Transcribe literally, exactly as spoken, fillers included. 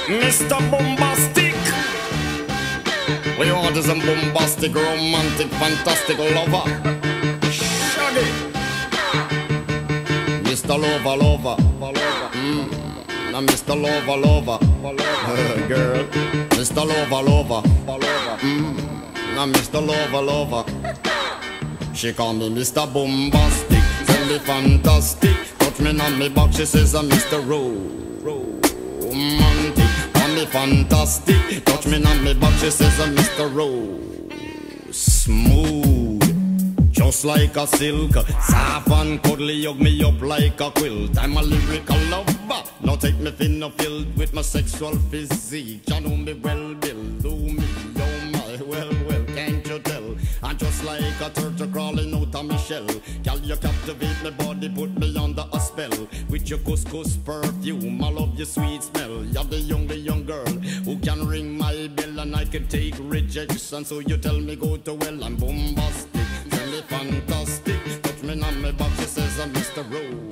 Mister Bombastic. We want is a bombastic, romantic, fantastic lover. Shaggy. Mister Lover, lover. Mm. Now Mister Lover, lover. Girl. Mister Lover, lover. Mm. Now Mister Lover, lover. She call me Mister Bombastic. Tell me fantastic. Touch me on me back, she says I'm Mister Romantic. Call me fantastic. Touch me on me back, she says I'm Mister Rose. Smooth, just like a silk. Soft and cuddly, hug me up like a quilt. I'm a lyrical lover. Now take me thin or filled with my sexual physique. You know me well, Bill. Do me, oh my, well, well, can't you tell? I'm just like a turtle crawling out of my shell. Girl, you captivate my body, put me under a spell. With your couscous perfume, I love your sweet smell. You're the young, the young girl who can ring my bell, and I can take rejection. So you tell me go to well, I'm bombastic, tell me fantastic. Touch me on my back, she says I'm Mister Rose.